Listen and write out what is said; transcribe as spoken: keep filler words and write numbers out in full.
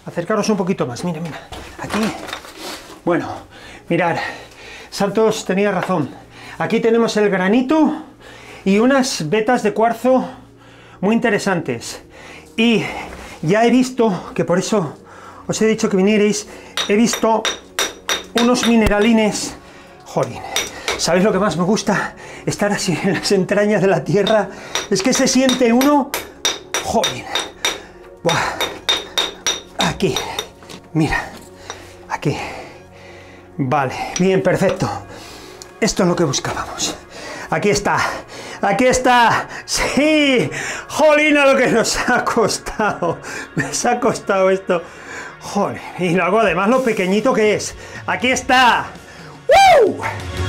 Acercaros un poquito más, mira, mira. Aquí. Bueno, mirad. Santos tenía razón. Aquí tenemos el granito y unas vetas de cuarzo muy interesantes. Y ya he visto, que por eso os he dicho que vinierais, he visto unos mineralines. Jolín, ¿sabéis lo que más me gusta? Estar así en las entrañas de la tierra. Es que se siente uno... Jolín. Buah. Aquí. Mira. Aquí. Vale, bien, perfecto. Esto es lo que buscábamos. Aquí está. Aquí está. Sí. Jolina, lo que nos ha costado. Nos ha costado esto. Joder. Y luego además lo pequeñito que es. Aquí está. ¡Woo!